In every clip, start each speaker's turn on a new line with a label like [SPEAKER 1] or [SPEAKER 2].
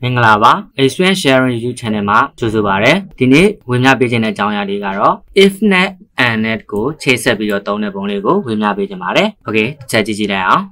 [SPEAKER 1] မင်္ဂလာပါ Experience Sharing YouTube Channel မှာကြိုဆိုပါရစေဒီနေ့ဝေမျှပေးခြင်းတဲ့အကြောင်းအရာလေးကတော့ if နဲ့ and နဲ့ကိုချိတ်ဆက်ပြီးတော့သုံးတဲ့ပုံလေးကိုဝေမျှပေးခြင်းပါတယ် Okay ချက်ကြည့်ကြည့်လိုက်အောင်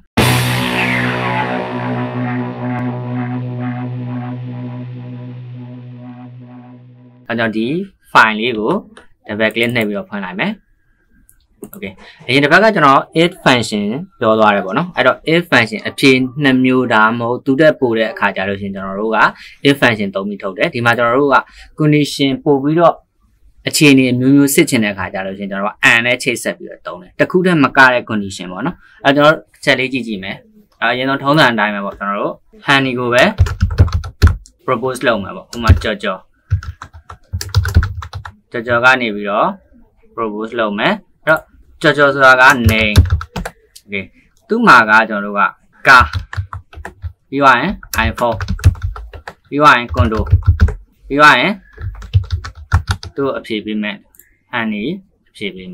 [SPEAKER 1] အဲကြောင့်ဒီ file လေးကို double click နှိပ်ပြီးတော့ဖွင့်လိုက်မယ်Okay အရင်တစ်ပတ်ကကျွန်တော် if function ပြောသွားတယ်ပေါ့နော်အဲ့တော့ if function အဖြေနှစ်မျိုးဒါမှမဟုတ်တူတဲ့ပို့တဲ့အခါကြလို့ရှင်ကျွန်တော်တို့က if function သုံးပြီးထုတ်တယ်ဒီမှာကျွန်တော်တို့က condition ပို့ပြီးတော့အခြေအနေအမျိုးမျိုးစစ်ချင်တဲ့အခါကြလို့ရှင်ကျွန်တော်တို့ and နဲ့ချိတ်ဆက်ပြီးတော့သုံးတယ်တစ်ခုတည်းမကတဲ့ condition ပေါ့နော်အဲ့ကျွန်တော်ချက်လေးကြည့်ကြည့်မယ်အရင်ဆုံးထုံးစံအတိုင်းပဲပေါ့ကျွန်တော်တို့ honey ကိုပဲ propose လုပ်မှာပေါ့ဥပမာကြော်ကနေပြီးတော့ propose လုပ်မယ်ကြော်ဆိုတာက name okay သူ့မှာကကျွန်တော်တို့က car ပြီးသွားရင် iPhone ပြီးသွားရင် condo ပြီးသွားရင်သူ့အဖြေပေးမယ် honey အဖြေပေးမှာ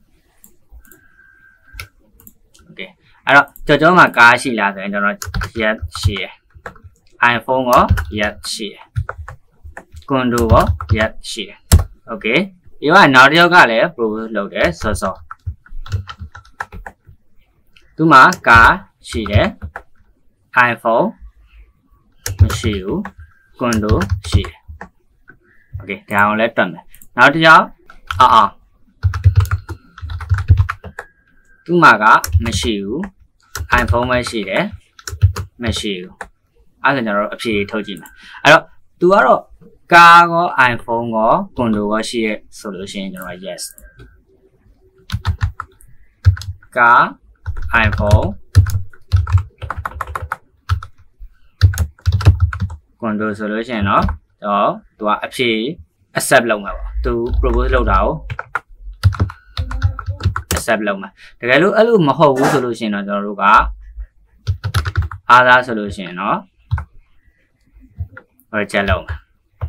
[SPEAKER 1] okay အဲ့တော့ကြော်မှာ car ရှိလားဆိုရင်ကျွန်တော် yes ရှိရယ် iPhone ကို yes ရှိရယ် condo ကို yes ရှိရယ် okay ပြီးတော့နောက်တစ်ယောက်ကလည်း propose လုပ်တယ်စောသူမှာကားရှိတယ် iPhone မရှိဘူးကွန်ဒိုရှိတယ် Okay ဒါအောင်လဲတွက်မယ်နောက်တစ်ယောက်သူမှာကမရှိဘူး iPhone ပဲရှိတယ်မရှိဘူးအဲ့ဒါကျွန်တော်တို့အဖြေထုတ်ကြည့်မယ်အဲ့တော့သူကတော့ကားကော iPhone ကောကွန်ဒိုကောရှိရဲ့ဆိုလို့ရှိရင်ကျွန်တော် yes ကား iPhone ကွန်ဒိုဆိုလို့ရှိရင်တော့သူကအဖြေ accept လုပ်မှာပေါ့သူ propose လုပ်တာကို accept လုပ်မှာတကယ်လို့အဲ့လိုမဟုတ်ဘူးဆိုလို့ရှိရင်တော့ကျွန်တော်တို့ကအားသားဆိုလို့ရှိရင်တော့ reject လုပ်မှာ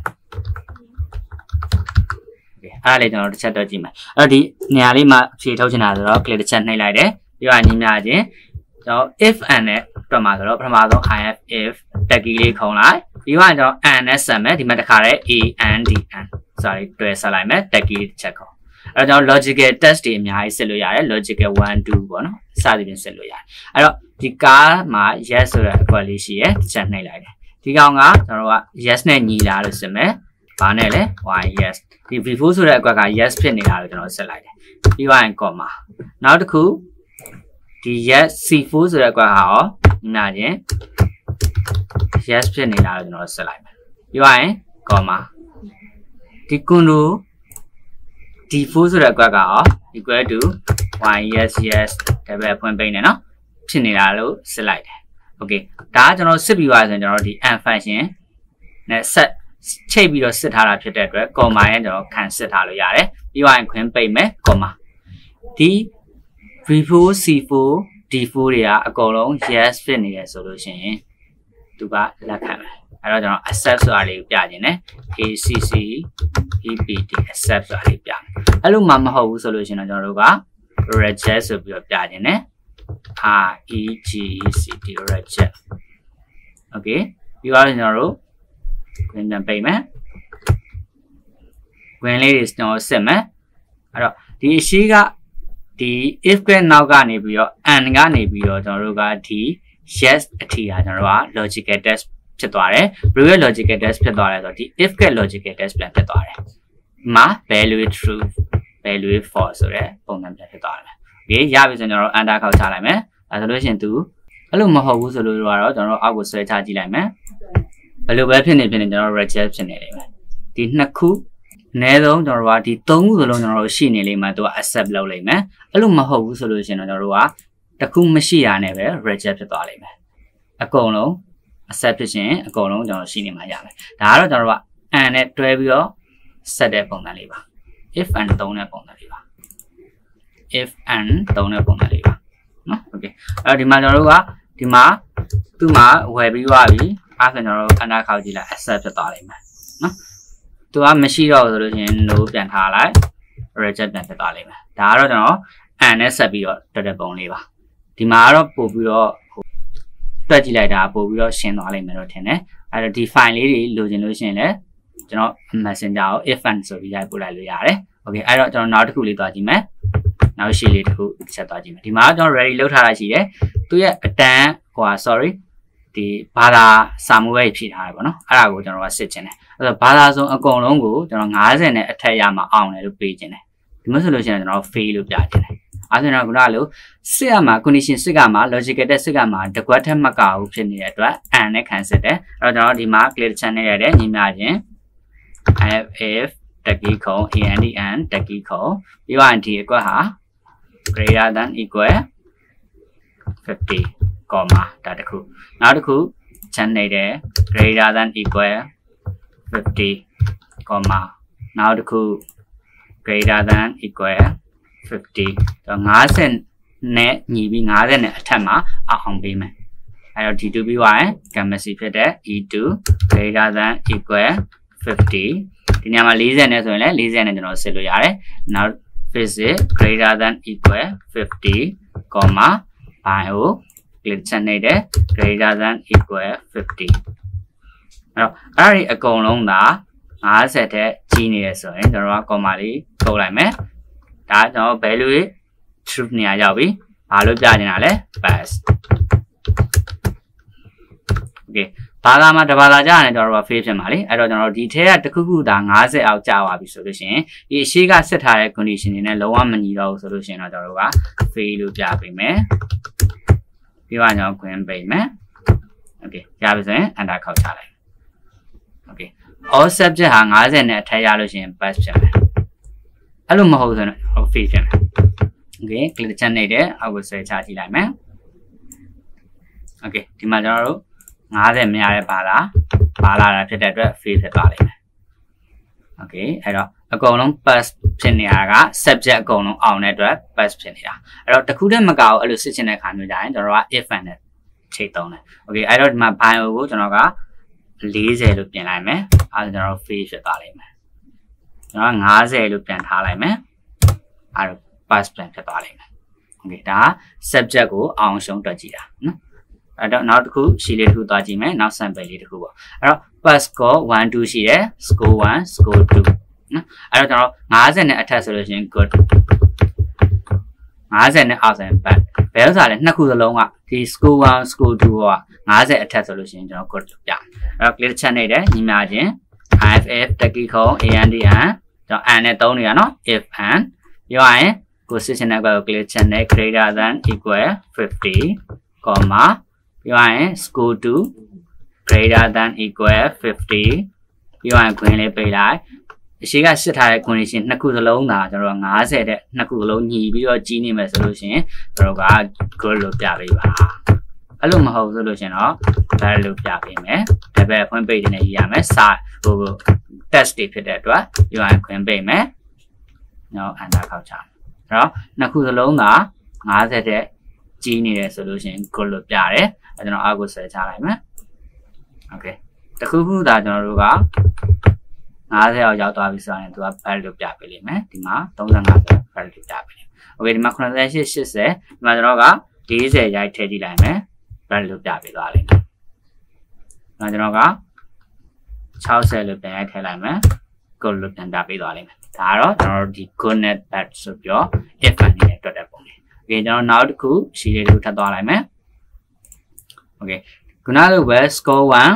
[SPEAKER 1] အဲ့ဒါလေးကျွန်တော်တစ်ချက်တော့ကြည့်မယ်အဲ့တော့ဒီနေရာလေးမှာဖြေထုတ်ချင်တာဆိုတော့ click တစ်ချက်နှိပ်လိုက်တယ်ပြီးတော့ညီမျှချင်းကျွန်တော် if and နဲ့တွက်မှာဆိုတော့ပထမဆုံး if tag key လေးခုံလိုက်ပြီးတော့ကျွန်တော် and နဲ့ဆက်မယ်ဒီမှာတစ်ခါတည်း and တွဲဆက်လိုက်မယ် tag key တစ်ချက်ခုံအဲ့တော့ကျွန်တော် logical test တွေအများကြီးစစ်လို့ရတယ် logical 1 2ပေါ့နော်စသဖြင့်စစ်လို့ရတယ်အဲ့တော့ဒီကားမှာ yes ဆိုတဲ့အကွက်လေးရှိရယ်တစ်ချက်နှိပ်လိုက်တယ်ဒီကောင်ကကျွန်တော်တို့က yes နဲ့ညီလာလို့စစ်မယ်ဘာနဲ့လဲ y yes ဒီ v4 ဆိုတဲ့အကွက်က yes ဖြစ်နေတာလို့ကျွန်တော်ဆက်လိုက်တယ်ပြီးသွားရင် comma နောက်တစ်ခုဒီ yes c4 ဆိုတဲ့အကွက်ကရောနားချင်း yes ဖြစ်နေတာလို့ကျွန်တော်ဆက်လိုက်မယ်ပြီးသွားရင် comma ဒီ condo d4 ဆိုတဲ့အကွက်ကရော equal to y yes yes ဒါပဲဖွင့်ပိတ်နေနော်ဖြစ်နေတာလို့ဆက်လိုက်တယ် okay ဒါကကျွန်တော်စစ်ပြီးသွားဆိုရင်ကျွန်တော်ဒီ and function နဲ့ဆက်ချိတ်ပြီးတော့စစ်ထားတာဖြစ်တဲ့အတွက် comma ရဲ့ကျွန်တော်ခံစစ်ထားလို့ရတယ်ပြီးရင်ခွင်းပိတ်မယ် comma ဒီ v4 c4 d4 တွေကအကုန်လုံး yes ဖြစ်နေရဆိုလို့ရှိရင်သူကလက်ခံမယ်အဲ့တော့ကျွန်တော် accept ဆိုတာလေးကိုပြခြင်းနဲ့ acc ept accept ဆိုတာလေးပြမယ်အဲ့လိုမှမဟုတ်ဘူးဆိုလို့ရှိရင်တော့ကျွန်တော်တို့က reject ဆိုပြီးတော့ပြခြင်းနဲ့ reject reject okay ပြီးတော့ကျွန်တော်တို့ဝင်ပြန်ပိတ်မယ်ဝင်လေးတွေကျွန်တော်စစ်မယ်အဲ့တော့ဒီအရှိကဒီ if ကနောက်ကနေပြီးတော့ and ကနေပြီးတော့ကျွန်တော်တို့ကဒီ yes အထီးဟာကျွန်တော်တို့က logical test ဖြစ်သွားတယ် previous logical test ဖြစ်သွားတယ်ဆိုတော့ဒီ if က logical test ပြန်ဖြစ်သွားတယ်မှာ value true value false ဆိုတဲ့ပုံစံပြန်ဖြစ်သွားတယ် okay ရပြီဆိုရင်ကျွန်တော်တို့ enter ခေါက်ချလိုက်မယ်အဲဆိုလို့ရှိရင်သူအဲ့လိုမဟုတ်ဘူးဆိုလို့တော့ကျွန်တော်တို့အောက်ကိုဆွဲချကြည့်လိုက်မယ်ဘယ်လိုပဲဖြစ်နေကျွန်တော် reject ဖြစ်နေလိမ့်မယ်ဒီနှစ်ခုအနည်းဆုံးကျွန်တော်တို့ကဒီသုံးခုစလုံးကျွန်တော်တို့ရှိနေလိမ့်မယ်သူက accept လုပ်လိမ့်မယ်အဲ့လိုမဟုတ်ဘူးဆိုလို့ရှိရင်တော့ကျွန်တော်တို့ကတစ်ခုမရှိတာနဲ့ပဲ reject ဖြစ်သွားလိမ့်မယ်အကုန်လုံး accept ဖြစ်ရင်အကုန်လုံးကျွန်တော်ရှိနေမှာရမယ်ဒါကတော့ကျွန်တော်တို့က and နဲ့တွဲပြီးတော့ဆက်တဲ့ပုံစံလေးပါ if and သုံးတဲ့ပုံစံလေးပါ if and သုံးတဲ့ပုံစံလေးပါနော် okay အဲ့တော့ဒီမှာကျွန်တော်တို့ကဒီမှာသူ့မှာဝယ်ပြီးသွားပြီအဲ့ဆိုကျွန်တော်တို့အနာခေါက်ကြည့်လိုက် accept ဖြစ်သွားလိမ့်မယ်နော်သူကမရှိတော့ဆိုလို့ရှိရင် no ပြန်ထားလိုက် reject ပြန်ဖြစ်သွားလိမ့်မယ်ဒါကတော့ကျွန်တော် and နဲ့ဆက်ပြီးတော့တက်တဲ့ပုံလေးပါဒီမှာကတော့ပို့ပြီးတော့တွက်ကြည့်လိုက်တာပို့ပြီးတော့ရှင်းသွားလိမ့်မယ်လို့ထင်တယ်အဲ့တော့ဒီ file လေးတွေလိုချင်လို့ရှိရင်လည်းကျွန်တော် messenger ကို ifn ဆိုပြီးရိုက်ပို့လိုက်လို့ရတယ်။ Okay အဲ့တော့ကျွန်တော်နောက်တစ်ခုလေးသွားကြည့်မယ်။နောက်ရှေ့လေးတစ်ခုဆက်သွားကြည့်မယ်။ဒီမှာကျွန်တော် ready လုပ်ထားတာရှိတယ်။သူရဲ့အတန်းsorry ဒီဘာသာစာမှုပဲဖြည့်ထားတယ်ပေါ့နော်။အဲ့ဒါကိုကျွန်တော်ကစစ်ချင်တယ်။အဲ့တော့ဘာသာဆုံးအကုန်လုံးကိုကျွန်တော်50နဲ့အထက်ရမှာအောင်တယ်လို့ပေးချင်တယ်။ဒီမှာဆိုလို့ရှိရင်ကျွန်တော် fail လို့ပြချင်တယ်။အဲ့ဒါကျွန်တော်ကလို့စစ်ရမှာ condition စစ်ကမှာ logical တက်စစ်ကမှာတကွက်ထက်မကဘူးဖြစ်နေတဲ့အတွက် and နဲ့ခံစစ်တယ်။အဲ့တော့ကျွန်တော်ဒီမှာ clear channel ရတဲ့ညီမချင်း if တကီခုံ and တကီခုံပြီးတော့ဒီအကွက်ဟာ greater than equal 50 comma ဒါတခုနောက်တစ်ခု channel တဲ့ greater than equal 50 comma နောက်တစ်ခု greater than equal 50 50နဲ့ညီပြီး50နဲ့အထက်မှာအောင်ပေးမယ်အဲ့တော့ D2 ပြီးသွားရင် chemistry ဖြစ်တဲ့ E2 greater than equal 50ဒီနေရာမှာ40နဲ့ဆိုရင်လည်း40နဲ့ကျွန်တော်စစ်လို့ရတယ်နောက် physics greater than equal 50 comma bio click ချက်နေတဲ့ greater than equal 50အဲ့တော့အဲ့ဒီအကုန်လုံးသာ50တဲ့ကြီးနေရဆိုရင်ကျွန်တော်က comma လေးထုတ်လိုက်မယ်ဒါကျွန်တော် value truth နေရာရောက်ပြီဘာလို့ပြနေတာလဲ pass okay ဘာသာမှာတဘာသာကြားရတယ်ကျွန်တော်တို့က fail ဖြစ်မှာလေအဲ့တော့ကျွန်တော်ဒီထဲကတစ်ခုခုသာ50အောက်ကြာသွားပြီဆိုလို့ရှိရင်ဒီအရှိကဆက်ထားတဲ့ condition တွေနဲ့လုံးဝမညီတော့ဘူးဆိုလို့ရှိရင်တော့ကျွန်တော်တို့က fail လို့ပြပေးမယ်ပြီးတော့ကျွန်တော်ခွင့်ပေးမယ် okay ရပြီဆိုရင် enter ခောက်ချလိုက် okay all subject ဟာ50နဲ့အထက်ရလို့ရှိရင် pass ဖြစ်မယ်အဲ့လိုမဟုတ်ဆိုတော့ fail ဖြစ်မယ် okay click ချက်နေတဲ့အောက်ကိုဆွဲချကြည့်လိုက်မယ် okay ဒီမှာကျွန်တော်တို့50မရတဲ့ဘာလာတာဖြစ်တဲ့အတွက် fail ဖြစ်သွားလိမ့်မယ် okay အဲ့တော့အကုန်လုံး pass ဖြစ်နေတာက subject အကုန်လုံးအောင်တဲ့အတွက် pass ဖြစ်နေတာအဲ့တော့တစ်ခုတည်းမကဘူးအဲ့လိုစစ်ချင်တဲ့ခါမျိုးကြရင်ကျွန်တော်က if and နဲ့ချိန်သုံးတယ် okay အဲ့တော့ဒီမှာ bio ကိုကျွန်တော်က40လို့ပြင်လိုက်မယ်အဲ့ဒါကျွန်တော် fail ဖြစ်သွားလိမ့်မယ်ကျွန်တော်50လို့ပြန်ထားလိုက်မယ်အဲ့တော့ pass ပြန်ဖြစ်သွားလိမ့်မယ် okay ဒါ subject ကိုအောင်ရှုံးတွက်ကြည့်တာနော်အဲ့တော့နောက်တစ်ခုရှီလေးတစ်ခုသွားကြည့်မယ်နောက် sample လေးတစ်ခုပေါ့အဲ့တော့ pass score 1 2ရှိတယ် score 1 score 2နော်အဲ့တော့ကျွန်တော်50နဲ့အထက်ဆိုလို့ရှိရင် good 50နဲ့အောက်ဆိုရင် bad ဘယ်ဥစ္စာလဲနှစ်ခုစလုံးကဒီ score 1 score 2က50အထက်ဆိုလို့ရှိရင်ကျွန်တော် good လို့ပြအဲ့တော့ clear ချက်နေတယ်ညီမချင်း if တကီခုံ and ကျွန်တော် and နဲ့သုံးနေရနော် if and ပြောရရင်ကိုစစ်ချင်တဲ့ဘက်ကို clear ချက်နေ greater than equal 50 comma ပြောရရင် score 2 greater than equal 50ပြောရရင်ခွင့်လေးပေးလိုက်အရှိကစစ်ထားတဲ့ condition နှစ်ခုစလုံးသာကျွန်တော်50တဲ့နှစ်ခုစလုံးညီပြီးတော့ကြီးနေမယ်ဆိုလို့ရှိရင်ကျွန်တော်က good လို့ပြပေးပါအဲ့လိုမဟုတ်ဆိုလို့ရှိရင်တော့ bad လို့ပြပေးမယ်ဒါပဲဖွင့်ပေးနေရမယ်စာဟို test တွေဖြစ်တဲ့အတွက်ပြောရရင်ခွင့်ပေးမယ်နော် enter ခောက်ချအဲ့တော့နှစ်ခုစလုံးသာ50တဲ့ကြီးနေတယ်ဆိုလို့ရှိရင် good လို့ပြတယ်အဲကျွန်တော်အောက်ကိုဆွဲချလိုက်မယ် okay တခုခုသာကျွန်တော်တို့က50အောက်ရောက်သွားပြီဆိုရင်သူက bad လို့ပြပေးလိမ့်မယ်ဒီမှာ35ဆို bad လို့ပြပေးလိမ့်မယ် okay ဒီမှာ88 80ဒီမှာကျွန်တော်က40ရိုက်ထည့်ကြည့်လိုက်မယ် bad လို့ပြပေးသွားလိမ့်မယ်နောက်ကျွန်တော်က60လို့ပြန်ရိုက်ထည့်လိုက်မယ် good လို့ပြန်ပြပေးသွားလိမ့်မယ်ဒါကတော့ကျွန်တော်တို့ဒီ good နဲ့ bad ဆိုပြီးတော့ if နဲ့တွက်တဲ့ပုံလေး okay ကျွန်တော်နောက်တစ်ခုရှီလေးတစ်ခုထပ်သွားလိုက်မယ် okay ခုနလိုပဲ score 1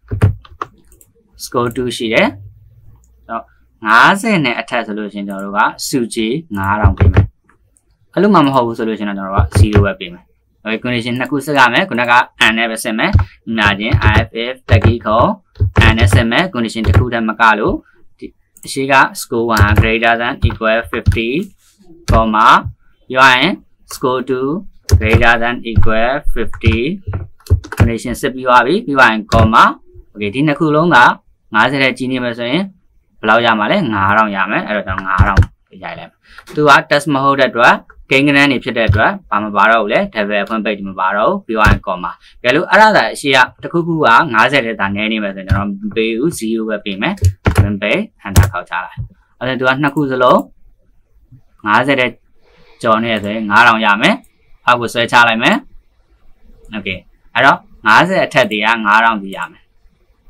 [SPEAKER 1] score 2ရှိတယ်တော့50နဲ့အထက်ဆိုလို့ရှိရင်ကျွန်တော်တို့ကစုကြည်9000ပေးမယ်အဲ့လိုမှမဟုတ်ဘူးဆိုလို့ရှိရင်တော့ကျွန်တော်က0ပဲပေးမယ် okay condition နှစ်ခုစစ်ရမယ်ခုနက and နဲ့ပဲစစ်မယ်ညာချင်း if တကီခုံ and နဲ့စစ်မယ် condition တစ်ခုတည်းမကလို့အရှိက score 1 greater than equal 50 comma ပြောရင် score 2 greater than equal 50 condition စစ်ပြီးသွားပြီပြီးသွားရင် comma okay ဒီနှစ်ခုလုံးက50တဲ့ကြီးနေမယ်ဆိုရင်ဘယ်လောက်ရမှာလဲ9000ရမယ်အဲ့တော့ကျွန်တော်9000ရိုက်လိုက်သူက test မဟုတ်တဲ့အတွက်ကိန်းကနန်းနေဖြစ်တဲ့အတွက်ဘာမှမပါတော့ဘူးလေ double ဖွင့်ပိတ်မပါတော့ဘူးပြီးသွားရင် comma ကြည့်လို့အဲ့ဒါသာအရှိကတစ်ခုခုက50တဲ့ဒါနည်းနေမယ်ဆိုရင်ကျွန်တော်မပေးဘူး0ပဲပေးမယ်ဖွင့်ပိတ် enter ခောက်ချလိုက်အဲ့ဒါသူကနှစ်ခုစလုံး50တဲ့ကျော်နေရဆိုရင်9000ရမယ်အောက်ကိုဆွဲချလိုက်မယ် okay အဲ့တော့50အထက်တွေက9000ပြရမယ်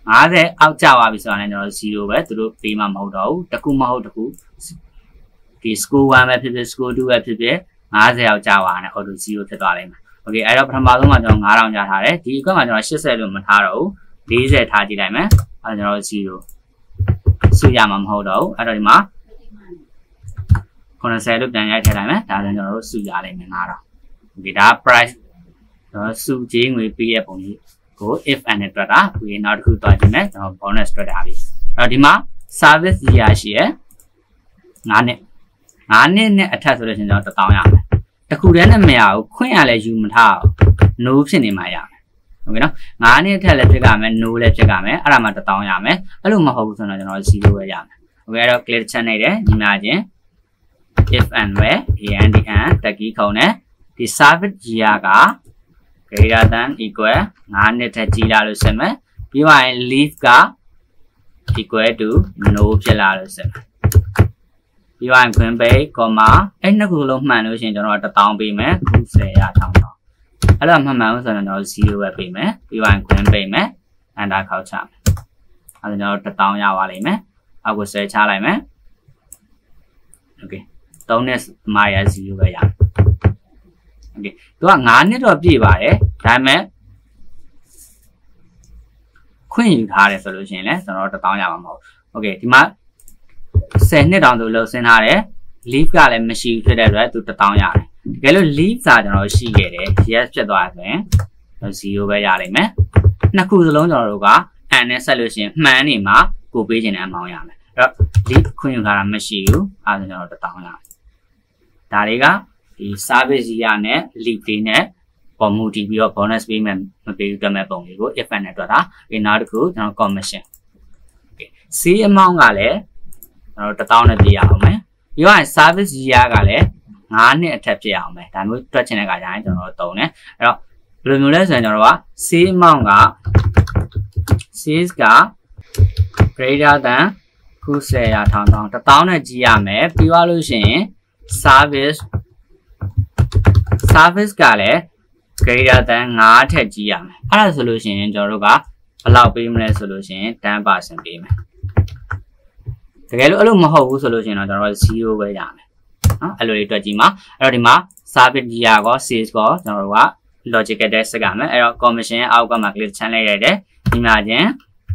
[SPEAKER 1] 50အောက်ကျသွားပြီဆိုတာနဲ့ကျွန်တော်0ပဲသူတို့ပေးမှမဟုတ်တော့ဘူးတခုမဟုတ်တခုဒီ score 1ပဲဖြစ်ဖြစ် score 2ပဲဖြစ်ဖြစ်50အောက်ကျသွားတယ် auto 0ဖြစ်သွားလိမ့်မယ်โอเคအဲ့တော့ပထမဆုံးမှာကျွန်တော်9000ကြားထားတယ်ဒီအကွက်မှာကျွန်တော်80လို့မထားတော့ဘူး40ထားကြည့်လိုက်မယ်အဲ့တော့ကျွန်တော်0စုရမှာမဟုတ်တော့ဘူးအဲ့တော့ဒီမှာ90လို့ပြန်ရိုက်ထည့်လိုက်မယ်ဒါဆိုကျွန်တော်တို့စုရလိမ့်မယ်9000โอเคဒါ price ကျွန်တော်စုချင်းငွေပေးရပုံကြီးကို if and နဲ့တွက်တာဒီနောက်တစ်ခုတွက်ကြည့်မယ်ကျွန်တော် bonus တွက်တာပြီအဲ့တော့ဒီမှာ service year ရှိရ9နှစ်နဲ့အထက်ဆိုလို့ရှိရင်ကျွန်တော်1000ရမယ်တခုတည်းနဲ့မရဘူးခွင့်ရလဲယူမထားဘူး no ဖြစ်နေမှရမယ်โอเคနော်9နှစ်ထက်လည်းဖြစ်ကြမယ် no လည်းဖြစ်ကြမယ်အဲ့ဒါမှ1000ရမယ်အဲ့လိုမဟုတ်ဘူးဆိုတော့ကျွန်တော်0ပဲရမယ်โอเคအဲ့တော့ clear ချက်နေတယ်ညီမချင်း if and where andတကီးခုံနဲ့ဒီ service year က greater than equal 9နှစ်ထက်ကြီးလာလို့ဆက်မယ်ပြီးရင် leave က equal to no ဖြစ်လာလို့ဆက်မယ်ပြီးရင် green bay, အဲ့နှစ်ခုလုံးမှန်လို့ရှိရင်ကျွန်တော်1000ပေးမယ်ခု10ရထောင်းတော့အဲ့တော့မှန်လို့ဆိုရင်ကျွန်တော်0ပဲပေးမယ်ပြီးရင် green bay မယ် under ခောက်ချမယ်အဲ့တော့ကျွန်တော်1000ရပါလိမ့်မယ်အောက်ကို10ချလိုက်မယ် okay 3နဲ့မာရ0ပဲရမယ် okay သူက9နှစ်တော့ပြည့်ပါတယ်ဒါပေမဲ့ခွင့်ယူထားတယ်ဆိုလို့ရှိရင်လည်းကျွန်တော်1000ရမှာမဟုတ် okay ဒီမှာ10နှစ်တောင်သူလှုပ်ဆင်းထားတယ် leave ကလည်းမရှိဘူးဖြစ်တဲ့အတွက်သူ1000ရတယ်တကယ်လို့ leave စာကျွန်တော်ရှိခဲ့တယ် yes ဖြစ်သွားတယ်ဆိုရင်0ပဲရလိမ့်မယ်နှစ်ခုစလုံးကျွန်တော်တို့က and နဲ့ဆက်လို့ရှိရင်မှန်နေမှာကိုပေးခြင်းနဲ့အမောင်းရမယ်အဲ့တော့ leave ခွင့်ယူထားတာမရှိဘူးအဲ့ဒါကျွန်တော်1000ရတယ်ဒါတွေကဒီ service ရနဲ့ leave တွေနဲ့ပေါ်မူတည်ပြီးတော့ bonus ပေးမယ်မပေးဘူးတွက်မဲ့ပုံလေးကို if and နဲ့တွက်တာဒီနောက်တစ်ခုကျွန်တော် commission okay C amount ကလည်းကျွန်တော်1000နဲ့ပြရအောင်မယ်ပြီးတော့ service year ကလည်း9နှစ်အထက်ပြရအောင်မယ်ဒါမျိုးတွက်ချင်တဲ့အခါကျရင်ကျွန်တော်တို့သုံးတယ်အဲ့တော့ဘယ်လိုမျိုးလဲဆိုရင်ကျွန်တော်က C amount က sales က greater than ခု10ရ1000နဲ့ကြီးရမယ်ပြီးသွားလို့ရှိရင် service ကလည်း greater than 9ထက်ကြီးရမယ်အဲ့ဒါဆိုလို့ရှိရင်ကျွန်တော်တို့ကဘယ်လောက်ပေးမလဲဆိုလို့ရှိရင် 10% ပေးမယ်တကယ်လို့အဲ့လိုမဟုတ်ဘူးဆိုလို့ရှိရင်တော့ကျွန်တော်0ပဲရမယ်နော်အဲ့လိုတွေတွက်ကြည့်မှာအဲ့တော့ဒီမှာ service year ကော sales ကောကျွန်တော်တို့က logical test စကမယ်အဲ့တော့ commission အောက်ကမှာ click ချမ်းလိုက်ရတယ်ဒီမှာချင်း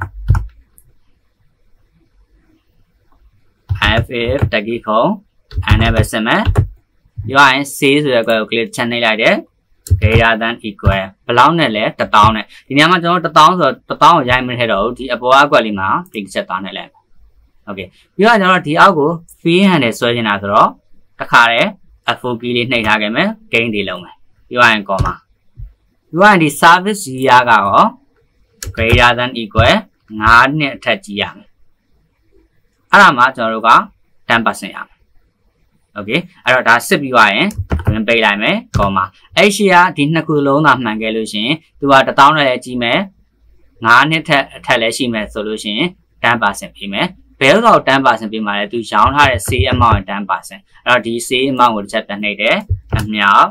[SPEAKER 1] if တကီးခုံ and နဲ့ပဲဆက်မယ်ပြီးရင် sales ဆိုတဲ့ကွက်ကို click ချမ်းလိုက်တယ် greater than equal ဘယ်လောက်နဲ့လဲ1000နဲ့ဒီနေရာမှာကျွန်တော်1000ဆိုတော့1000ကိုရိုက်မထည့်တော့ဘူးဒီအပေါ်အကွက်လေးမှာ click ချက်သွားနေလိုက်okay ပြီးတော့ကျွန်တော်ဒီအောက်ကို free hand နဲ့ဆွဲနေတာဆိုတော့တစ်ခါတည်း F4 key လေးနှိပ်ထားခဲ့မယ် gain တွေလုံးမယ်ပြီးရင် comma ပြီးရင်ဒီ service year ကရော greater than equal 9နှစ်အထက်ကြီးရမယ်အဲ့ဒါမှကျွန်တော်တို့က 10% ရမယ် okay အဲ့တော့ဒါစစ်ပြီးသွားရင်ဝင်ပိတ်လိုက်မယ် comma အဲ့ရှိကဒီနှစ်ခုလုံးသာမှန်ခဲ့လို့ရှိရင်သူက1000နဲ့လည်းကြီးမယ်9နှစ်အထက်လည်းရှိမယ်ဆိုလို့ရှိရင် 10% ပေးမယ်ဘယ်တော့ 10% ပေးမှာလဲသူရောင်းထားတဲ့ sale amount 10% အဲ့တော့ဒီ sale amount ကိုတစ်ချက်ပြန်နှိပ်တယ်အမြောက်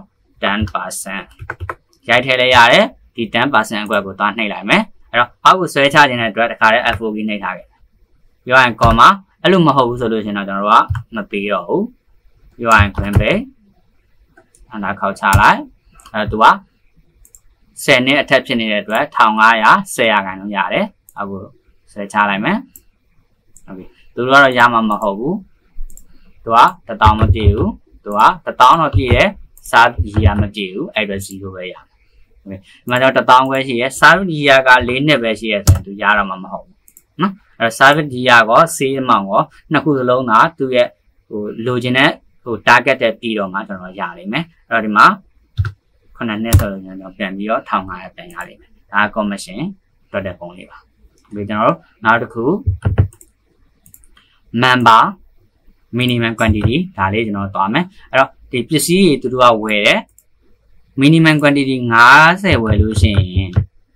[SPEAKER 1] 10% ရိုက်ထည့်လိုက်ရတယ်ဒီ 10% အကွက်ကိုသွားနှိပ်လိုက်မယ်အဲ့တော့အောက်ကိုဆွဲချခြင်းတဲ့အတွက်တစ်ခါတည်း F4 key နှိပ်ထားခဲ့ပြောရင် comma အဲ့လိုမဟုတ်ဘူးဆိုလို့ရှိရင်တော့ကျွန်တော်တို့ကမပေးတော့ဘူးပြောရင် green bay အနာခောက်ချလိုက်အဲ့တော့သူက10နှစ်အထက်ဖြစ်နေတဲ့အတွက်1500 10%လုံးရတယ်အခုဆွဲချလိုက်မယ်okay သူတို့ကတော့ရမှာမဟုတ်ဘူးသူက1000မပြည့်ဘူးသူက1000တော့ပြည့်တယ် စားyear မပြည့်ဘူးအဲ့ဒါ0ပဲရမယ် okay ဒီမှာတော့1000ပဲရှိရယ် service year က4နှစ်ပဲရှိရယ်ဆိုရင်သူရတော့မှာမဟုတ်ဘူးနော်အဲ့တော့ service year ကော sale amount ကောနှစ်ခုစလုံးကသူ့ရဲ့ဟိုလိုချင်တဲ့ဟို target တဲ့ပြီးတော့မှကျွန်တော်ရလိမ့်မယ်အဲ့တော့ဒီမှာ9နှစ်ဆိုတော့ကျွန်တော်ပြန်ပြီးတော့1500ပြန်ရလိမ့်မယ်ဒါ commission တွက်တဲ့ပုံလေးပါဒီကျွန်တော်တို့နောက်တစ်ခု member minimum quantity ဒါလေးကျွန်တော်သွားမယ်အဲ့တော့ဒီပစ္စည်းတွေသူတို့ကဝယ်တယ် minimum quantity 50ဝယ်လို့ရှိရင်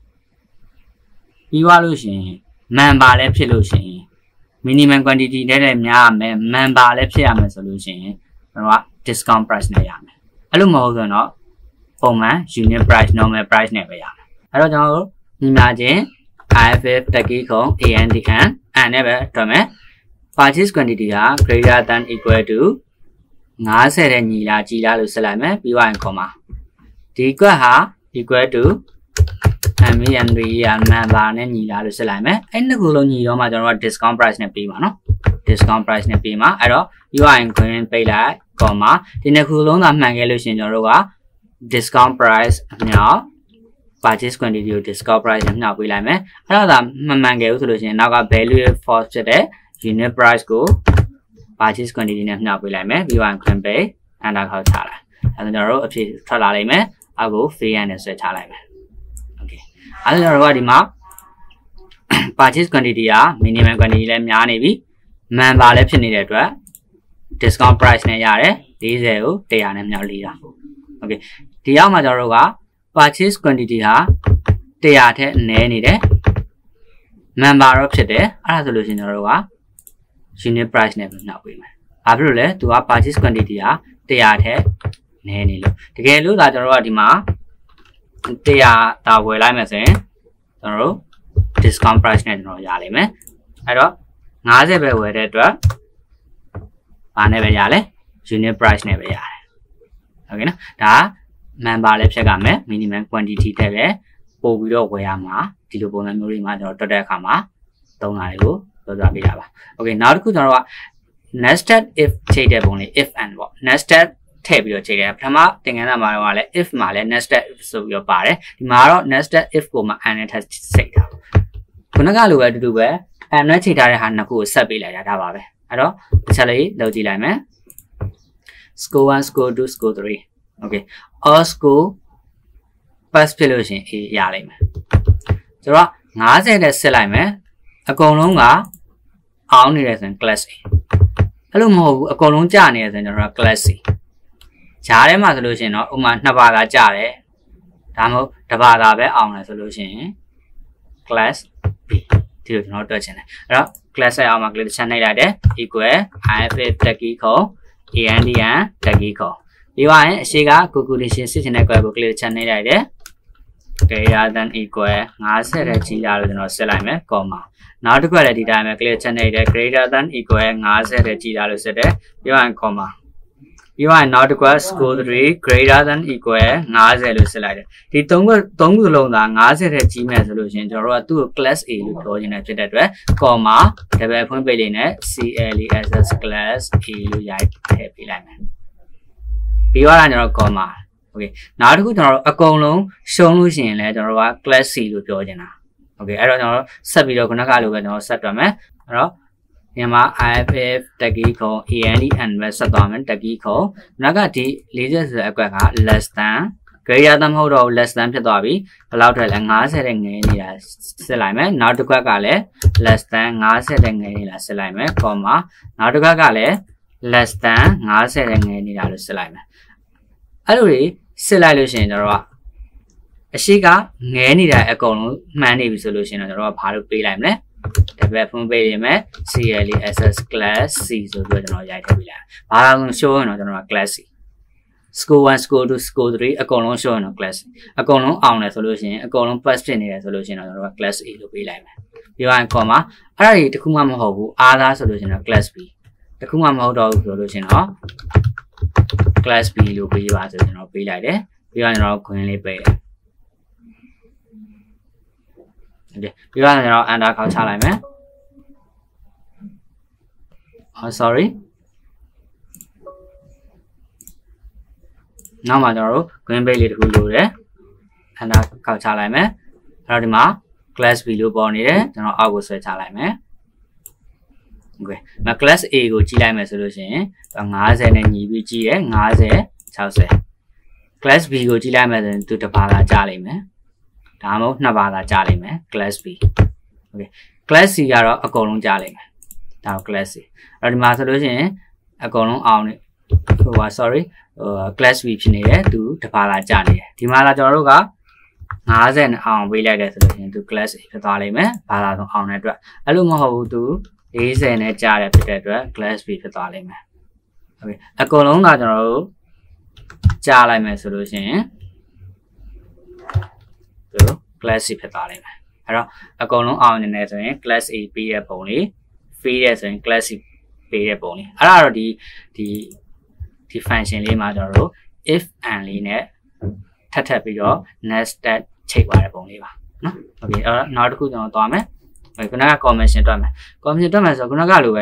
[SPEAKER 1] ပြီးသွားလို့ရှိရင် member လည်းဖြစ်လို့ရှိရင် minimum quantity တဲ့များရမယ် member လည်းဖြစ်ရမယ်ဆိုလို့ရှိရင်ကျွန်တော်က discount price နဲ့ရမယ်အဲ့လိုမဟုတ်ဆိုတော့ပုံမှန် unit price normal price နဲ့ပဲရမယ်အဲ့တော့ကျွန်တော်တို့ညီမချင်း IFF တက်ကီခုံ ANDN and နဲ့ပဲတွက်မယ် purchase quantity က greater than equal to 50တဲ့ညီလားကြီးလားလို့ဆက်လိုက်မယ်ပြီးရင် comma ဒီကွက်ဟာ equal to MNB ရမှန်ပါနဲ့ညီလားလို့ဆက်လိုက်မယ်အဲ့နှစ်ခုလုံးညီတော့မှကျွန်တော်တို့ discount price နဲ့ပေးပါနော် discount price နဲ့ပေးမှာအဲ့တော့ UI ခွင့်ပေးလိုက် comma ဒီနှစ်ခုလုံးသာမှန်ခဲ့လို့ရှင်ကျွန်တော်တို့က discount price အမြောက် purchase quantity ကို discount price နဲ့မျှပေးလိုက်မယ်အဲ့တော့ဒါမမှန်ခဲ့ဘူးဆိုလို့ရှင်နောက်က value false ဖြစ်တဲ့ unit price ကို purchase quantity နဲ့မျှပေးလိုက်မယ်ပြီးရင် ခွင့်ပေး enter ခေါက်ချလိုက်အဲ့တော့ကျွန်တော်တို့အဖြေထွက်လာလိမ့်မယ်အခု fail နဲ့ဆွဲချလိုက်မယ် okay အဲ့တော့ကျွန်တော်တို့ကဒီမှာ purchase quantity က minimum quantity လည်းများနေပြီမှန်ပါလည်းဖြစ်နေတဲ့အတွက် discount price နဲ့ရတယ်40ကို100နဲ့မြောက်လေးတာ okay ဒီအောက်မှာကျွန်တော်တို့က purchase quantity ဟာ100ထက်နည်းနေတယ်မှန်ပါတော့ဖြစ်တယ်အဲ့ဒါဆိုလို့ရှိရင်ကျွန်တော်တို့က unit price နဲ့မြောက်ပေးမယ်ဘာဖြစ်လို့လဲသူက purchase quantity ဟာ100ထက်နည်းနေလို့တကယ်လို့ဒါကျွန်တော်တို့ကဒီမှာ100တာဝယ်လိုက်မယ်ဆိုရင်ကျွန်တော်တို့ discount price နဲ့ကျွန်တော်ရလိမ့်မယ်အဲ့တော့50ပဲဝယ်တဲ့အတွက်ဘာနဲ့ပဲရလဲ unit price နဲ့ပဲရတယ်โอเคနော်ဒါမှန်ပါလဲဖြတ်ကမယ် minimum quantity တဲ့ပဲပို့ပြီးတော့ဝယ်ရမှာဒီလိုပုံစံမျိုးတွေမှာကျွန်တော်တွက်တဲ့အခါမှာသုံးတာတွေကိုပြောပြပေးတာပါโอเคနောက်တစ်ခုကျွန်တော်တို့က nested if ချိန်တဲ့ပုံလေး if and ပေါ့ nested ထည့်ပြီးတော့ချိန်တယ်ပထမသင်ခန်းစာမှာတော့လည်း if မှာလည်း nested if ဆိုပြီးတော့ပါတယ်ဒီမှာတော့ nested if ကိုမှ and နဲ့ထပ်စိတ်တာခုနကလိုပဲအတူတူပဲ and နဲ့ချိန်ထားတဲ့ဟာနှစ်ခုကိုဆက်ပေးလိုက်တာဒါပါပဲအဲ့တော့တစ်ချက်လေးလုပ်ကြည့်လိုက်မယ် score 1 score 2 score 3 okay all score pass ဖြစ်လို့ရှင် A ရလိမ့်မယ်ဆိုတော့50နဲ့ဆက်လိုက်မယ်အကုန်လုံးကအောင်နေတယ်ဆိုရင် class A အဲ့လိုမဟုတ်ဘူးအကုန်လုံးကျနေတယ်ဆိုရင်ကျွန်တော်က class C ဂျားထဲမှာဆိုလို့ရှိရင်တော့ဥမာနှစ်ပါးကကျတယ်ဒါမှမဟုတ်တစ်ပါးသာပဲအောင်တယ်ဆိုလို့ရှိရင် class B ဒီလိုကျွန်တော်တွက်ချင်တယ်အဲ့တော့ class ရဲ့အောက်မှာ click ချက်နှိပ်လိုက်တယ် equal IFF တက်ကီခုံ ANDN တက်ကီခုံပြီးသွားရင်အရှိက calculation စစ်ချင်တဲ့ query ကို click ချက်နှိပ်လိုက်တယ် greater than equal 50တဲ့ကြီးလာလို့ကျွန်တော်ဆက်လိုက်မယ် comma နောက်တစ်ခုလည်းဒီတိုင်းပဲ click ချက်နှိပ်တယ် greater than equal 50တဲ့ကြီးလာလို့ဆက်တယ်ပြီးသွားရင် comma ပြီးသွားရင်နောက်တစ်ခု score 3 greater than equal 50လို့ဆက်လိုက်တယ်ဒီသုံးခုလုံးသာ50တဲ့ကြီးမယ်ဆိုလို့ရှိရင်ကျွန်တော်တို့ကသူ့ကို class A လို့ပြောချင်တယ်ဖြစ်တဲ့အတွက် comma double ဖွင့်ပေးလေးနဲ့ CLESS class A လို့ရိုက်ထည့်ပေးလိုက်မယ်ပြီးသွားတာကျွန်တော် comma okay နောက်တစ်ခုကျွန်တော်တို့အကုန်လုံးရှုံးလို့ရှိရင်လည်းကျွန်တော်တို့က class C လို့ပြောချင်တာ okay အဲ့တော့ကျွန်တော်တို့ဆက်ပြီးတော့ခုနကလိုပဲကျွန်တော်ဆက်တွက်မယ်အဲ့တော့ဒီမှာ IFF တက်ကီခုံ ANDN ပဲဆက်သွားမယ်တက်ကီခုံနောက်ကဒီ40ဆိုတဲ့အကွက်က less than greater than မဟုတ်တော့ less than ဖြစ်သွားပြီဘယ်လောက်ထွက်လဲ50တဲ့ငယ်နေတာဆက်လိုက်မယ်နောက်တစ်ခွက်ကလည်း less than 50တဲ့ငယ်နေတာဆက်လိုက်မယ် comma နောက်တစ်ခွက်ကလည်း less than 50တဲ့ငယ်နေတာလို့ဆက်လိုက်မယ်အဲ့လိုတွေဆက်လိုက်လို့ရှိရင်ကျွန်တော်ကအရှိကငဲနေတဲ့အကုန်လုံးမှန်းနေပြီဆိုလို့ရှိရင်တော့ကျွန်တော်ကဘာလို့ပေးလိုက်မလဲတပည့်ဖွင့်ပေးရမယ် CLESS class C ဆိုပြီးတော့ကျွန်တော်ရိုက်ထည့်ပေးလိုက်ဘာလို့ show ရင်တော့ကျွန်တော်က class C score 1 score 2 score 3အကုန်လုံး show ရင်တော့ class C အကုန်လုံးအောင်တယ်ဆိုလို့ရှိရင်အကုန်လုံး pass ဖြစ်နေတယ်ဆိုလို့ရှိရင်တော့ကျွန်တော်က class A လို့ပေးလိုက်မယ်ပြီးတော့ comma အဲ့ဒါကြီးတခုမှမဟုတ်ဘူးအားသားဆိုလို့ရှိရင်တော့ class B တခုမှမဟုတ်တော့ဘူးဆိုလို့ရှိရင်တော့ class B လို့ပေးပါဆိုကျွန်တော်ပေးလိုက်တယ်ပြီးတော့ကျွန်တော်ခွင်းလေးပေးတယ်okay ပြီးတော့ကျွန်တော် enter ခေါက်ချလိုက်မယ် sorry နောက်မှာကျွန်တော်တို့ green page လေးတစ်ခုလိုတယ် enter ခေါက်ချလိုက်မယ်အဲ့တော့ဒီမှာ class B လို့ပေါ်နေတယ်ကျွန်တော်အောက်ကိုဆွဲချလိုက်မယ် okay မ class A ကိုကြည့်လိုက်မယ်ဆိုလို့ရှိရင်50နဲ့ညီပြီးကြည့်ရ50 60 class B ကိုကြည့်လိုက်မယ်ဆိုရင်သူတစ်ပါးသာကြားလိမ့်မယ်ဒါမှမဟုတ်နှစ်ပါးသာကြားလိမ့်မယ် class B okay class C ကတော့အကုန်လုံးကြားလိမ့်မယ်ဒါက class C အဲ့ဒီမှာဆိုလို့ရှိရင်အကုန်လုံးအောင်နေဟိုပါ sorry class B ဖြစ်နေတယ်သူတစ်ပါးသာကြားနေတယ်ဒီမှာလာကျွန်တော်တို့က50နဲ့အောင်ပေးလိုက်တယ်ဆိုလို့ရှိရင်သူ class A ဖြစ်သွားလိမ့်မယ်ဘာသာဆုံးအောင်တဲ့အတွက်အဲ့လိုမဟုတ်ဘူးသူ40နဲ့ကြားတယ်ဖြစ်တဲ့အတွက် class B ဖြစ်သွားလိမ့်မယ် okay အကုန်လုံးကကျွန်တော်တို့ကြားလိုက်မယ်ဆိုလို့ရှိရင်သူ class C ဖြစ်သွားလိမ့်မယ်တော့အကုန်လုံးအောင်နေတယ်ဆိုရင် class A ပေးတဲ့ပုံလေး free တဲ့ဆိုရင် class C ပေးတဲ့ပုံလေးအဲ့ဒါတော့ဒီ function လေးမှာကျွန်တော်တို့ if and လေးနဲ့ထပ်ပြီးတော့ nested ချိန်သွားတဲ့ပုံလေးပါနော် okay အဲ့တော့နောက်တစ်ခုကျွန်တော်သွားမယ်ခုနက convention တွက်မယ် convention တွက်မယ်ဆိုတော့ခုနကလိုပဲ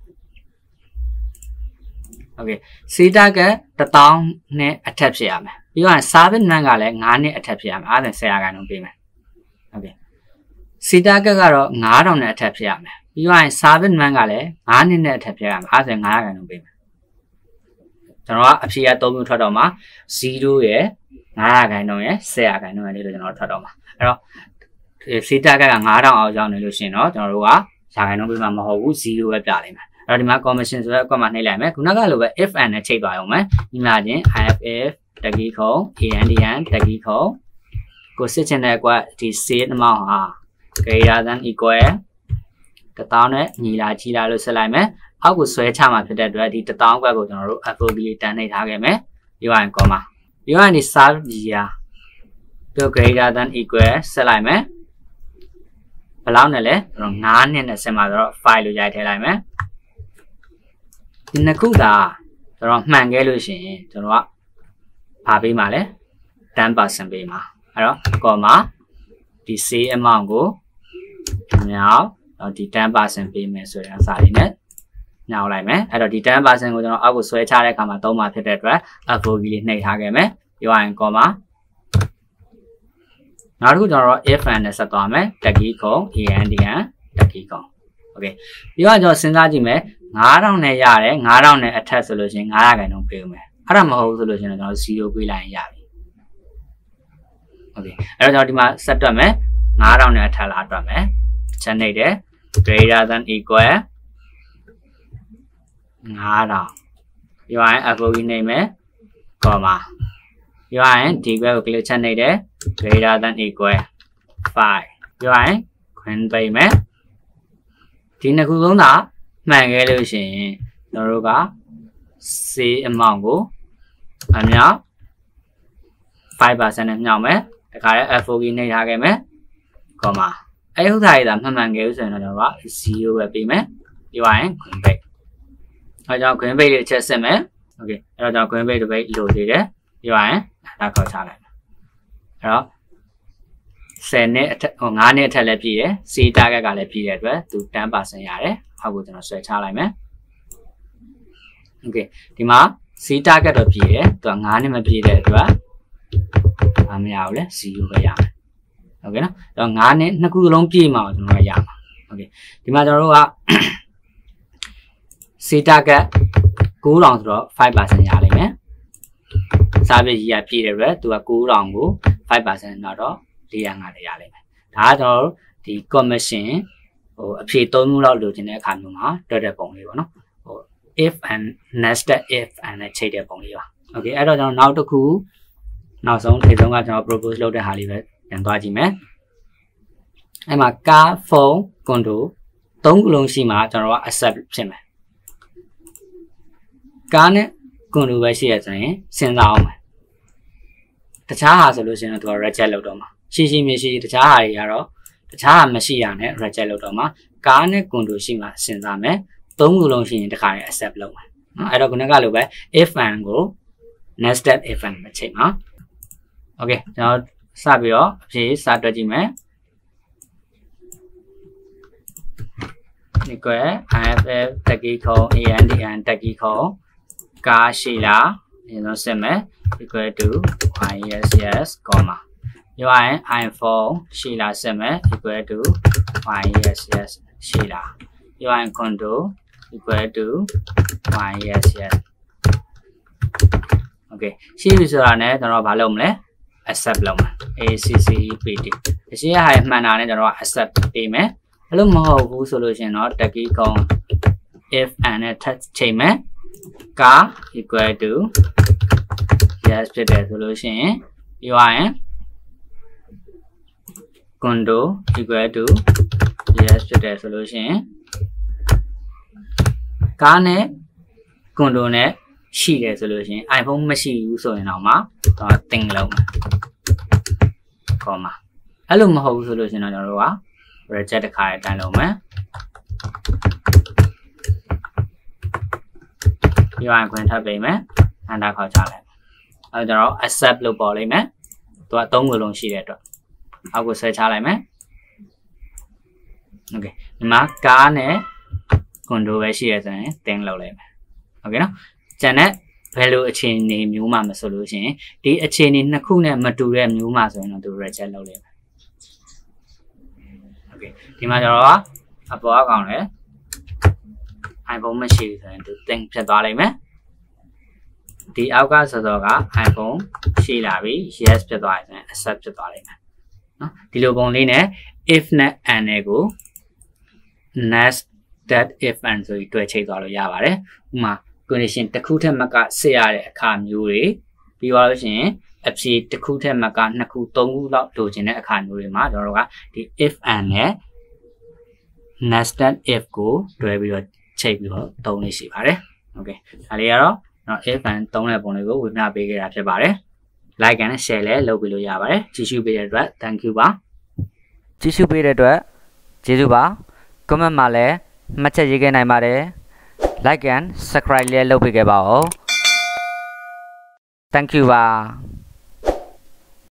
[SPEAKER 1] okay C target 1000နဲ့အထက်ဖြစ်ရမယ်ပြီးတော့ service man ကလည်း9နှစ်အထက်ဖြစ်ရမယ်အဲ့ဒါ10ရာခိုင်နှုန်းပေးမယ် okay C target ကတော့9000နဲ့အထက်ဖြစ်ရမယ်ပြီးတော့ service man ကလည်း9နှစ်နဲ့အထက်ဖြစ်ရမယ်အဲ့ဒါ9ရာခိုင်နှုန်းပေးမယ်ကျွန်တော်ကအဖြေက3မျိုးထွက်တော့မှာ0ရယ်9ရာခိုင်နှုန်းရယ်10ရာခိုင်နှုန်းရယ်လို့ကျွန်တော်ထွက်တော့မှာအဲ့တော့C target က9000အောက်ရောက်နေလို့ရှင်တော့ကျွန်တော်တို့ကရာခိုင်နှုန်းပေးမှာမဟုတ်ဘူး0ပဲပြလိုက်မယ်အဲ့တော့ဒီမှာ commission ဆိုတဲ့အကွက်မှာနှိပ်လိုက်မယ်ခုနကလိုပဲ if and နဲ့ချိန်သွားအောင်မယ်ညီမချင်း if တကီခုံ and တကီခုံကိုစစ်ချင်တဲ့အကွက်ဒီ sale amount ဟာ greater than equal 1000နဲ့ညီလာကြီးလာလို့ဆက်လိုက်မယ်အောက်ကိုဆွဲချမှာဖြစ်တဲ့အတွက်ဒီ1000ကွက်ကိုကျွန်တော်တို့ FOB တန်းနှိပ်ထားခဲ့မယ်ပြီးရင် comma ပြီးရင်ဒီ serve ကြီးရာတို့ greater than equal ဆက်လိုက်မယ်ဘယ်လောက်နဲ့လဲကျွန်တော်9နှစ်နဲ့ဆက်မှာဆိုတော့ file လို့ရိုက်ထည့်လိုက်မယ်ဒီနှစ်ခုသာကျွန်တော်မှန်ခဲ့လို့ရှိရင်ကျွန်တော်ကဘာပေးမှာလဲ 10% ပေးမှာအဲ့တော့ comma ဒီ sale amount ကိုမြောက်တော့ဒီ 10% ပေးမယ်ဆိုရင်အစားလေးနဲ့ညှောက်လိုက်မယ်အဲ့တော့ဒီ 10% ကိုကျွန်တော်အောက်ကိုဆွဲချတဲ့အခါမှာသုံးမှာဖြစ်တဲ့အတွက် FOB လေးနှိပ်ထားခဲ့မယ်ပြီးရင် comma နောက်တစ်ခုကျွန်တော် if and နဲ့ဆက်သွားမယ်တကီခုံ and တကီခုံ okay ပြီးတော့ကျွန်တော်စဉ်းစားကြည့်မယ်9000နဲ့ရတယ်9000နဲ့အထက်ဆိုလို့ရှိရင်900ခိုင်နှုန်းပေးဦးမယ်အဲ့ဒါမဟုတ်ဆိုလို့ရှိရင်ကျွန်တော်0ပေးလိုက်ရင်ရပြီ okay အဲ့တော့ကျွန်တော်ဒီမှာဆက်တွက်မယ်9000နဲ့အထက်လာတွက်မယ်ချက်နှိပ်တယ် greater than equal 9000ပြီးရင် FOB နှိပ်မယ် comma ပြီးရင်ဒီဘက်ကို click ချက်နှိပ်တယ် greater than equal 5ပြီးရင်ခွင့်ပေးမယ်ဒီနှစ်ခုလုံးသာမှန်ခဲ့လို့ရှိရင်ကျွန်တော်တို့က C amount ကိုအမြောက် 5% နဲ့မြောက်မယ်တခါလဲ FOB နှိပ်ထားခဲ့မယ် comma အဲ့ဟုတ်တာရတာမှန်ခဲ့လို့ဆိုရင်တော့ကျွန်တော်က0ပဲပေးမယ်ပြီးရင်ခွင့်ပေးအဲ့ကြောင့်ခွင့်ပေးလေးချက်စစ်မယ် okay အဲ့တော့ကျွန်တော်ခွင့်ပေးတစ်ပိတ်လိုသေးတယ်ပြီးရင်ဒါခေါ်ချလိုက်မယ်အဲ့တော့10နှစ်အထက်9နှစ်အထက်လည်းပြည့်တယ် C target ကလည်းပြည့်တဲ့အတွက်သူ 10% ရတယ်အောက်ကိုကျွန်တော်ဆွဲချလိုက်မယ် okay ဒီမှာ C target တော့ပြည့်တယ်သူက9နှစ်မပြည့်တဲ့အတွက်မရဘူးလေ0ပဲရမယ် okay နော်တော့9နှစ်နှစ်ခုလုံးပြည့်မှကျွန်တော်ကရမှာ okay ဒီမှာကျွန်တော်တို့က C target 9000ဆိုတော့ 5% ရလိမ့်မယ်စားပြည့်ကြီးကပြည့်တဲ့အတွက်သူက9000ကို 5% တော့450ရလိမ့်မယ်ဒါကကျွန်တော်တို့ဒီ commission အဖြေ3မျိုးလောက်လိုချင်တဲ့အခါမျိုးမှာတွက်တဲ့ပုံလေးပေါ့နော်if and nested if and နဲ့ချိန်တဲ့ပုံလေးပါ okay အဲ့တော့ကျွန်တော်နောက်တစ်ခုနောက်ဆုံးထိပ်ဆုံးကကျွန်တော် propose လုပ်တဲ့ဟာလေးပဲပြန်သွားကြည့်မယ်အဲ့မှာ car phone condo 3ခုလုံးရှိမှကျွန်တော်က accept ဖြစ်မယ် car နဲ့ condo ပဲရှိရဆိုရင်စဉ်းစားအောင်မယ်တခြားဟာဆိုလို့ရှိရင်တော့သူက reject လုပ်တော့မှာရှိမရှိတခြားဟာတွေကတော့တခြားဟာမရှိရနဲ့ reject လုပ်တော့မှာကားနဲ့ condo ရှိမှစဉ်းစားမယ်သုံးခုလုံးရှိရင်တခါရင် accept လုပ်မယ်နော်အဲ့တော့ခုနကလိုပဲ if and ကို nested if and မချိန်ပါ okay ကျွန်တော်စပြီးတော့အဖြေစတွက်ကြည့်မယ် equal if တကီခုံ and တကီခုံကားရှိလားဒီလိုဆက်မယ် equal to yes comma ပြောရင် iPhone ရှိလားဆက်မယ် equal to yes ရှိလားပြောရင် condo equal to yes okay ရှိပြီဆိုတာနဲ့ကျွန်တော်ဘာလုပ်မလဲ accept လုပ်မယ် accept ဒီရှိရဟာမှန်တာနဲ့ကျွန်တော် accept ပေးမယ်အဲ့လိုမဟုတ်ဘူးဆိုလို့ရှင်တော့တကီကုံ if and နဲ့ထပ်ချိန်မယ်ကာ equal to yes ဖြစ်တယ်ဆိုလို့ရှင်ပြောရင် condo equal to yes ဖြစ်တယ်ဆိုလို့ရှင်ကားနဲ့ condo နဲ့ရှိတယ်ဆိုလို့ရှင် iPhone မရှိဘူးဆိုရင်တော့မှတော့တင်လုံးမယ် comma အဲ့လိုမဟုတ်ဘူးဆိုလို့ရှင်တော့ကျွန်တော်တို့က reject တစ်ခါတန်းလုံးမယ်ပြီးရင်ခွင့်ထပ်ပေးမယ်အန်တာခေါ်ချလိုက်အဲ့ကျွန်တော် accept လို့ပေါ်လိုက်မယ်သူက3ခုလုံးရှိတဲ့အတွက်အောက်ကိုဆွဲချလိုက်မယ် okay ဒီမှာကားနဲ့ control ပဲရှိရဆိုရင်တင်လောက်လိုက်မယ် okay နော်ကျန်တဲ့ value အခြေအနေမျိုးမှမဆိုလို့ရှိရင်ဒီအခြေအနေနှစ်ခုနဲ့မတူတဲ့မျိုးမှဆိုရင်တော့သူ reject လုပ်လိုက်မယ် okay ဒီမှာကျတော့အပေါ်အကောင်လေ iPhone မရှိဘူးဆိုရင်သူတင်ဖြတ်သွားလိုက်မယ်ဒီအောက်ကဆိုတော့က iPhone ရှိလာပြီ yes ဖြစ်သွားရင် accept ဖြစ်သွားလိမ့်မယ်နော်ဒီလိုပုံလေးနဲ့ if နဲ့ and နဲ့ကို next that if and ဆိုပြီးတွဲချိတ်သွားလို့ရပါတယ်ဥပမာ condition တစ်ခုထက်မကစစ်ရတဲ့အခါမျိုးတွေပြီးသွားလို့ရှိရင်အဖြေတစ်ခုထက်မကနှစ်ခုသုံးခုလောက်လိုချင်တဲ့အခါမျိုးတွေမှာကျွန်တော်တို့ကဒီ if and နဲ့ nested if ကိုတွဲပြီးတော့ချိတ်ပြီးတော့သုံးလို့ရှိပါတယ် okay ဒါလေးကတော့နော် if and သုံးတဲ့ပုံလေးကိုဝေမျှပေးခဲ့တာဖြစ်ပါတယ် like and share လည်းလုပ်ပြီးလို့ရပါတယ်ကြည့်ရှုပေးတဲ့အတွက် thank you ပါကြည့်ရှုပေးတဲ့အတွက်ကျေးဇူးပါ comment မှာလည်းမှတ်ချက်ရေးခဲ့နိုင်ပါတယ် like and subscribe လည်းလုပ်ပေးခဲ့ပါဦး thank you ပါ